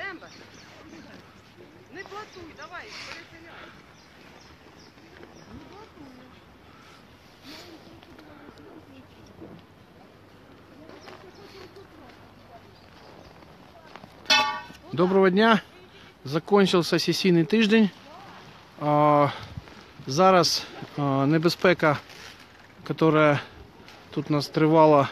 Рембо, не платуй, давай, пересеняй. Доброго дня. Закончився сесійний тиждень. Зараз небезпека, яка тут у нас тривала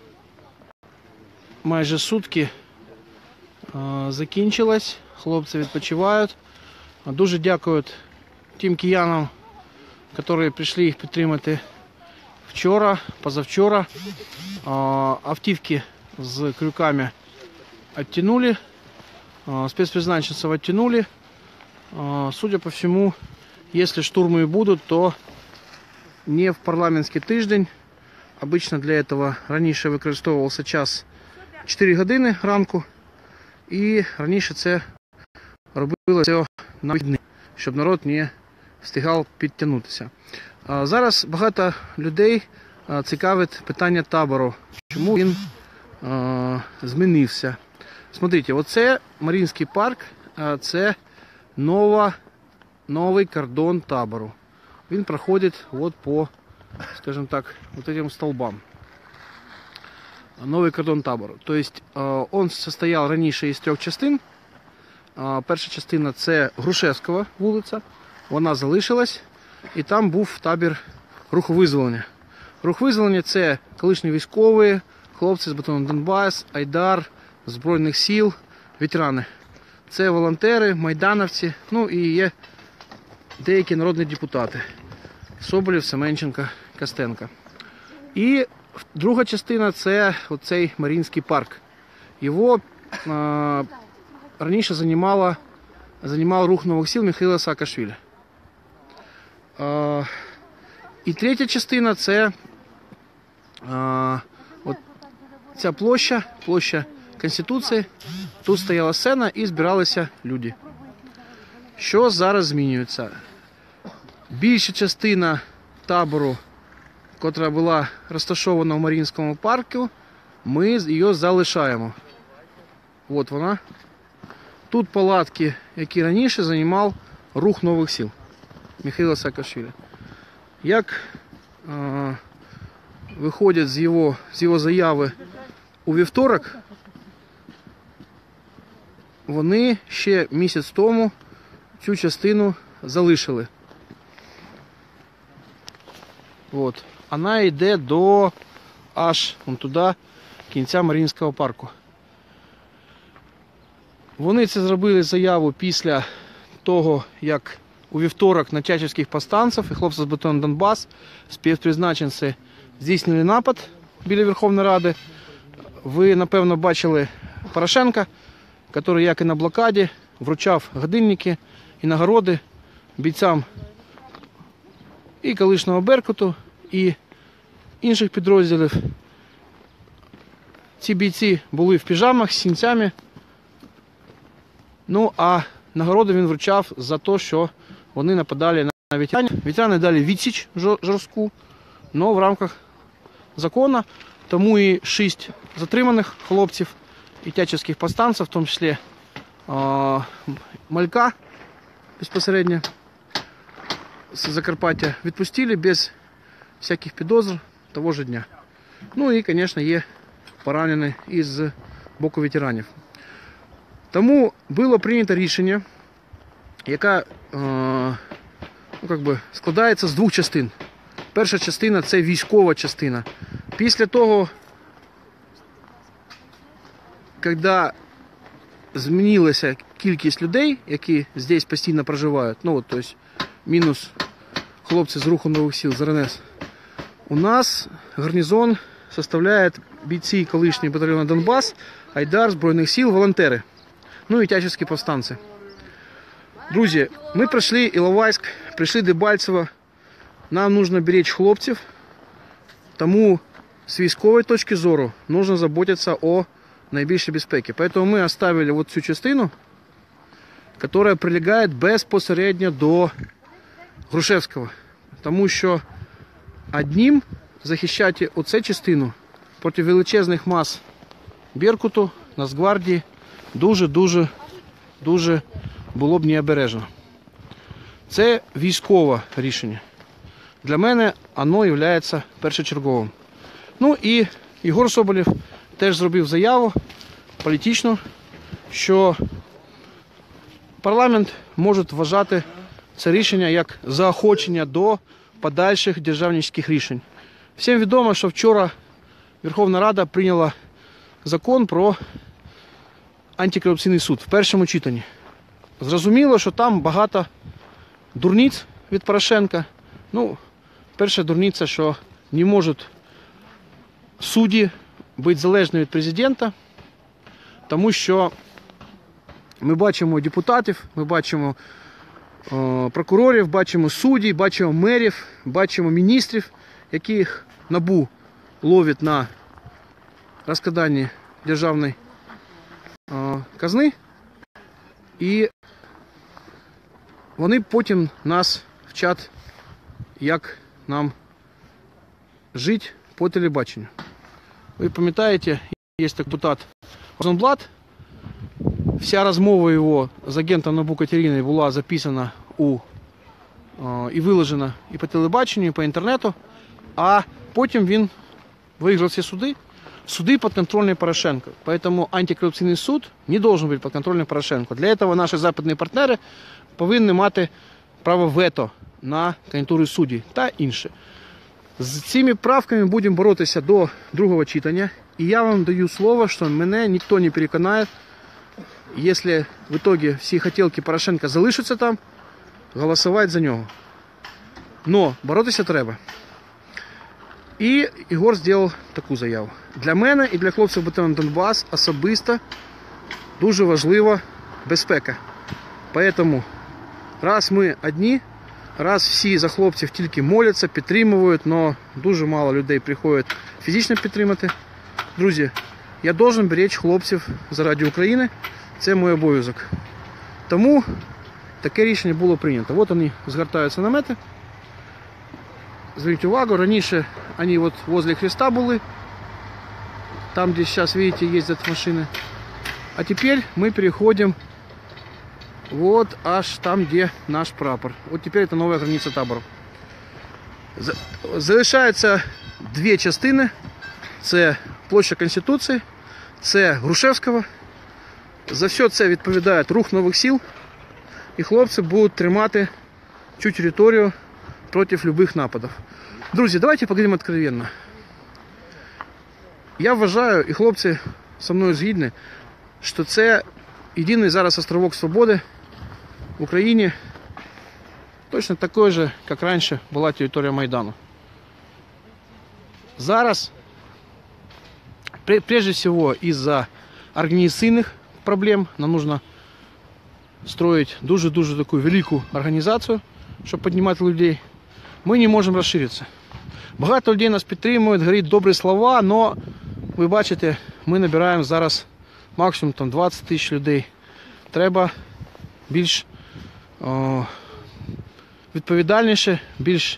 майже сутки, закінчилась. Хлопці відпочивають. Дуже дякую тим киянам, які прийшли їх підтримати вчора, позавчора. Автівки з крюками оттянули. Спецпризначенцев оттянули. Судя по всему, если штурмы и будут, то не в парламентский тиждень. Обычно для этого раніше використовувався час 4 години ранку. І раніше це робилося на вихідні, щоб народ не встигав підтягнутися. Зараз багато людей цікавить питання табору. Чому він змінився? Смотрите, оце Маріїнський парк, це новий кордон табору. Він проходить от по, скажем так, вот этим столбам. Новий кордон табору. То есть он состоял раніше із 3 частин. Перша частина це Грушевського вулиця, вона залишилась. І там був табір руху визволення. Рух визволення це колишні військові, хлопці з батальйону Донбас, Айдар, Збройних сил, ветерани. Це волонтери, майдановці, ну і є деякі народні депутати. Соболєв, Семенченко, Костенко. І друга частина це оцей Маріїнський парк. Його раніше займав рух нових сил Михайла Саакашвілі. І третя частина це ця площа Конституції. Тут стояла сцена і збиралися люди. Що зараз змінюється? Більша частина табору, яка була розташована в Маріїнському парку, ми її залишаємо. От вона. Тут палатки, які раніше займав рух нових сил Михайла Саакашвілі. Як виходять з його заяви у вівторок, вони ще місяць тому цю частину залишили. От. Вона йде до аж вон туди, кінця Маріїнського парку. Вони це зробили заяву після того, як у вівторок на чачівських повстанців і хлопців з батальйону Донбас спецпризначенці здійснили напад біля Верховної Ради. Ви, напевно, бачили Порошенка, який, як і на блокаді, вручав годинники і нагороди бійцям і колишнього Беркуту, і інших підрозділів. Ці бійці були в піжамах з синцями. Ну, а нагороду він вручав за те, що вони нападали на ветеранів. Ветерани дали відсіч жорстку, але в рамках закону. Тому і 6 затриманих хлопців і тячівських повстанців, в тому числі Малька безпосередньо з Закарпаття, відпустили без всяких підозр того ж дня. Ну і, звісно, є поранені із боку ветеранів. Тому було прийнято рішення, яке складається з 2 частин. Перша частина – це військова частина. Після того, коли змінилася кількість людей, які тут постійно проживають, ну, тобто мінус хлопці з руху нових сил, з РНС, у нас гарнізон составляє бійці колишнього батальйону Донбас, Айдар, Збройних сил, волонтери, ну і тячівські повстанці. Друзі, ми пройшли Іловайськ, прийшли Дебальцево, нам потрібно беречь хлопців, тому з військової точки зору потрібно заботитися о найбільшій безпеці. Тому ми оставили вот цю частину, яка прилягає безпосередньо до Грушевського. Тому що одним захищати оцю частину проти величезних мас Беркуту, Нацгвардії дуже-дуже дуже було б необережно. Це військове рішення. Для мене воно є першочерговим. Ну і Єгор Соболєв теж зробив заяву політичну, що парламент може вважати це рішення як заохочення до подальших державницьких рішень. Всім відомо, що вчора Верховна Рада прийняла закон про антикорупційний суд в першому читанні. Зрозуміло, що там багато дурниць від Порошенка. Ну, перша дурниця, що не можуть судді бути залежними від президента, тому що ми бачимо депутатів, ми бачимо прокурорів, бачимо суддів, бачимо мерів, бачимо міністрів, яких НАБУ ловить на розкраданні державної казни. І вони потім нас вчать, як нам жити по телебаченню. Ви пам'ятаєте, є такий депутат Розенблат. Вся розмова його з агентом НАБУ Катериною була записана і виложена і по телебаченню, і по інтернету. А потім він виграв ці суди. Суды подконтрольные Порошенко. Поэтому антикоррупційний суд не должен бути подконтрольний Порошенко. Для этого наші западні партнери повинні мати право вето на кандидатури судді та інше. З цими правками будемо боротися до другого читання. І я вам даю слово, що мене ніхто не переконає, якщо в итоге всі хотілки Порошенка залишаться там, голосувати за нього. Но боротися треба. І Ігор зробив таку заяву. Для мене і для хлопців батальйону Донбас особисто дуже важлива безпека. Тому раз ми одні, раз всі за хлопців тільки моляться, підтримують, але дуже мало людей приходять фізично підтримати. Друзі, я должен беречь хлопців заради України. Це мій обов'язок. Тому таке рішення було прийнято. От вони згортаються намети. Зверніть увагу, раніше вони вот возле Христа були, там, где сейчас, видите, ездят машины. А теперь мы переходим вот аж там, где наш прапор. Вот теперь это новая граница табору. Залишаються дві частини. Це площа Конституції, це Грушевського. За все це відповідає Рух Нових Сил. І хлопці будуть тримати цю територію проти любых нападів. Друзі, давайте поговоримо откровенно. Я вважаю, і хлопці зі мною згідні, що це єдиний зараз островок свободи в Україні, точно такой же, як раніше була територія Майдану. Зараз, прежде всего, из-за организационных проблем нам нужно строить дуже-дуже таку велику організацію, щоб піднімати людей. Ми не можемо розширитися. Багато людей нас підтримують, говорять добрі слова, але ви бачите, ми набираємо зараз максимум там 20 тисяч людей. Треба більш відповідальніше, більш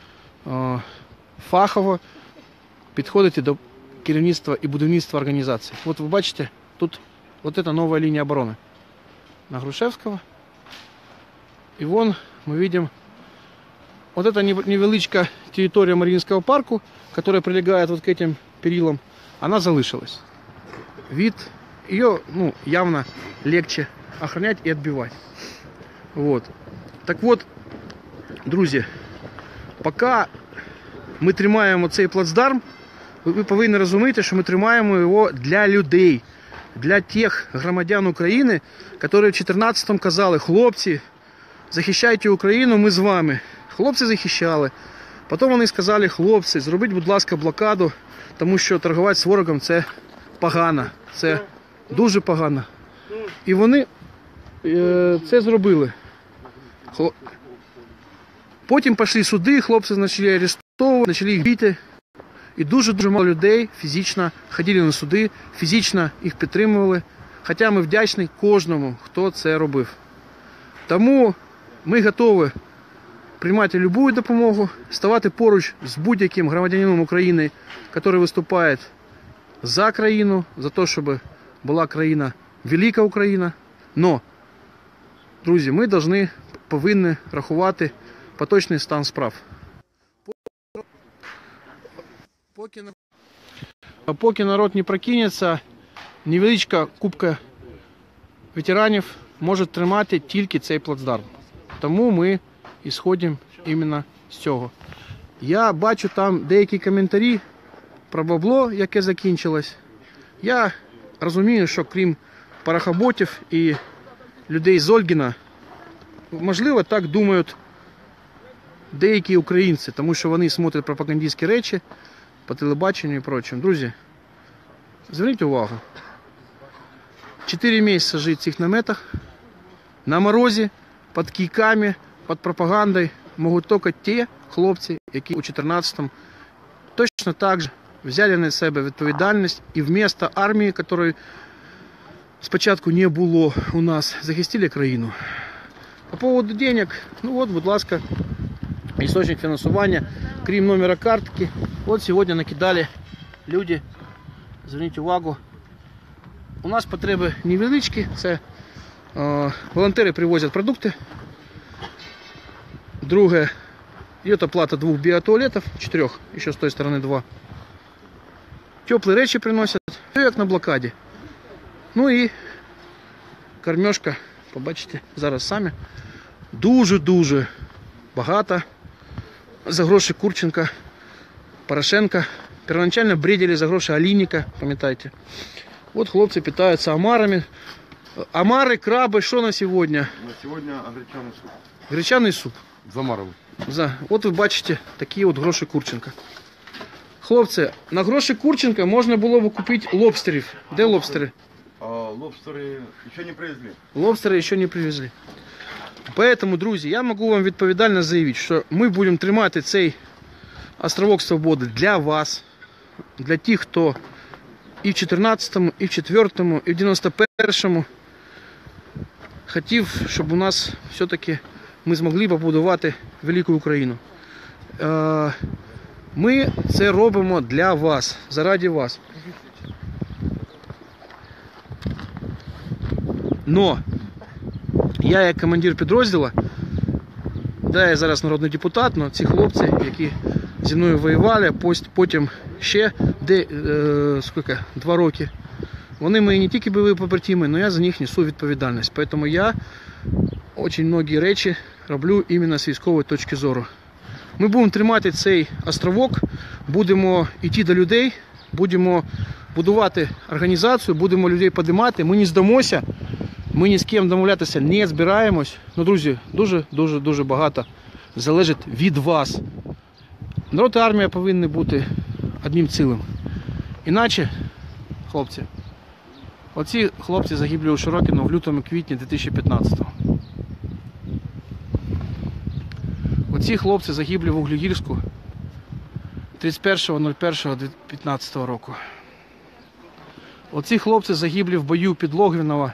фахово підходити до керівництва і будівництва організації. От ви бачите, тут вот эта новая линия обороны на Грушевского. И вон мы видим вот эта невеличка территория Маріїнського парку, которая прилегает вот к этим перилам, она залишилась. Вид ее, ну, явно легче охранять и отбивать. Вот. Так вот, друзі, поки ми тримаємо цей плацдарм, ви повинні розуміти, що ми тримаємо його для людей, для тих громадян України, які в 2014-му казали: хлопці, захищайте Україну, ми з вами. Хлопці захищали. Потім вони сказали: хлопці, зробіть, будь ласка, блокаду, тому що торгувати з ворогом – це погано, це дуже погано. І вони це зробили. Потім пішли суди, хлопці почали арештовувати, почали їх бити. І дуже-дуже мало людей фізично ходили на суди, фізично їх підтримували. Хоча ми вдячні кожному, хто це робив. Тому ми готові приймати будь-яку допомогу, ставати поруч з будь-яким громадянином України, який виступає за країну, за те, щоб була країна, велика Україна. Но Друзі, ми повинні рахувати поточний стан справ. Поки народ не прокинеться, невеличка кубка ветеранів може тримати тільки цей плацдарм. Тому ми ісходимо іменно з цього. Я бачу там деякі коментарі про бабло, яке закінчилось. Я розумію, що крім парахоботів і людей з Ольгіна, можливо, так думають деякі українці, тому що вони смотрять пропагандистські речі по телебаченню і прочим. Друзі, зверніть увагу. 4 місяці жити в цих наметах, на морозі, під кийками, під пропагандою можуть тільки ті хлопці, які у 14-му точно так же взяли на себе відповідальність і вместо армії, якої спочатку не було у нас, захистили країну. По поводу денег, ну от, будь ласка, істочник фінансування, крім номера картки, от сьогодні накидали люди, зверніть увагу, у нас потреби невеличкі, це волонтери привозять продукти. Друге, идет оплата 2 биотуалетов, 4, еще с той стороны 2. Теплые речи приносят, все як на блокаді. Ну і кормежка, побачите, зараз самі. Дуже-дуже багато. За гроші Курченка, Порошенка. Первоначально бредили за гроші Олійника, пам'ятаєте. Вот хлопцы питаются омарами. Омары, крабы, что на сегодня? На сегодня гречаный суп. Гречаний суп. Замаровый. От ви бачите такі от гроші Курченка. Хлопці, на гроші Курченка можна було б купити лобстерів. Де лобстери? А лобстеры еще не привезли. Лобстери ще не привезли. Поэтому, друзі, я можу вам відповідально заявити, що ми будемо тримати цей островок свободи для вас, для тих, хто і в 14-му, і в 4-му, і в 91-му хотів, щоб у нас все-таки ми змогли побудувати велику Україну. Ми це робимо для вас, заради вас. Но я як командир підрозділу, да, я зараз народний депутат, але ці хлопці, які зі мною воювали, потім ще 2 роки, вони мої не тільки бойові побратими, але я за них несу відповідальність. Тому я дуже багато речі роблю іменно з військової точки зору. Ми будемо тримати цей островок, будемо йти до людей, будемо будувати організацію, будемо людей підіймати, ми не здамося, ми ні з ким домовлятися не збираємось. Ну, друзі, дуже багато залежить від вас. Народ і армія повинні бути одним цілим. Іначе, хлопці, оці хлопці загиблі у Широкіно в лютому-квітні 2015-го. Оці хлопці загиблі в Углігірську 31.01.2015 року. Оці хлопці загиблі в бою під Логвіново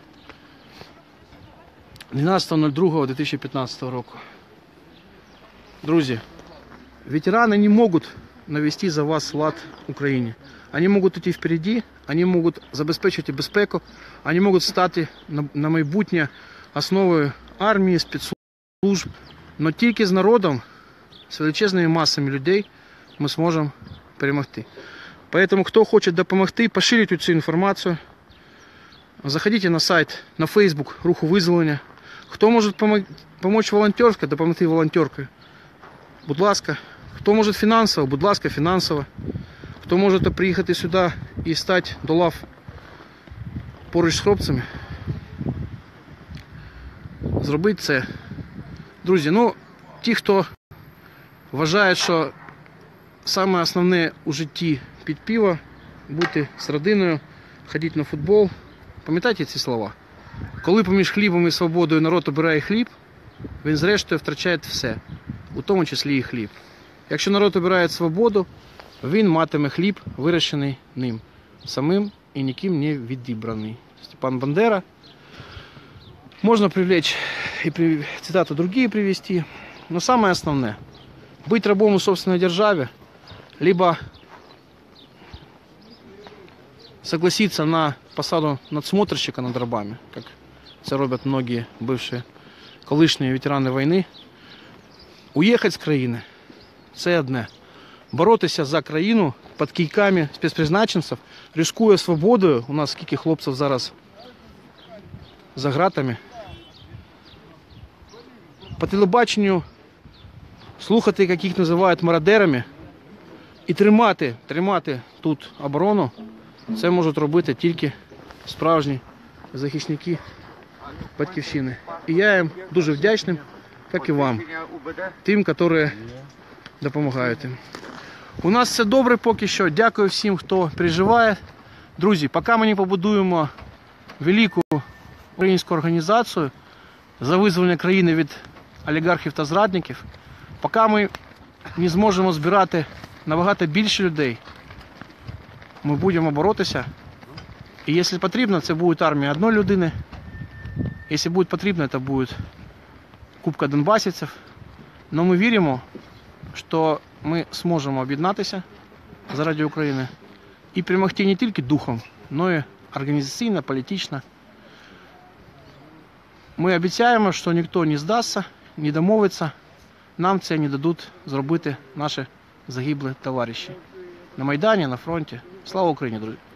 12.02.2015 року. Друзі, ветераны не могут навести за вас лад в Україні. Они могут идти впереди, они могут забезпечити безпеку, они могут стати на майбутнє основою армії, спецслужб. Но тільки з народом, з величезними масами людей ми зможемо перемогти. Поэтому, хто хоче допомогти, поширюйте цю інформацію. Заходите на сайт, на Facebook Руху Визволення. Хто може допомогти волонтерсько, допомогти волонтеркою. Будь ласка. Хто може фінансово, будь ласка, фінансово. Хто може приїхати сюди і стати до лав поруч з хлопцями, зробити це. Друзі, ну, ті, хто вважає, що саме основне у житті під пиво, бути з родиною, ходити на футбол, пам'ятайте ці слова. Коли поміж хлібом і свободою народ обирає хліб, він зрештою втрачає все, у тому числі і хліб. Якщо народ обирає свободу, він матиме хліб, вирощений ним, самим і ніким не відібраний. Степан Бандера. Можно привлечь и цитату другие привести, но самое основное – быть рабом у собственной державе, либо согласиться на посаду надсмотрщика над рабами, как это роблять многие бывшие колишні ветерани війни. Уїхати з країни – це одне. Боротися за країну під кийками спецпризначенців, ризикує свободою. У нас скільки хлопців зараз за ґратами. По телебаченню слухати, як їх називають мародерами, і тримати тут оборону, це можуть робити тільки справжні захисники Батьківщини. І я їм дуже вдячний, як і вам, тим, які допомагають їм. У нас все добре поки що. Дякую всім, хто переживає. Друзі, поки ми не побудуємо велику українську організацію за визволення країни від олігархів та зрадників, поки ми не зможемо збирати набагато більше людей, ми будемо боротися. І якщо потрібно, це буде армія одної людини. Якщо буде потрібно, це буде купка донбасівців. Але ми віримо, що ми зможемо об'єднатися заради України і перемогти не тільки духом, але й організаційно, політично. Ми обіцяємо, що ніхто не здасться, не домовиться. Нам це не дадуть зробити наші загиблі товариші на Майдані, на фронті. Слава Україні, друзі!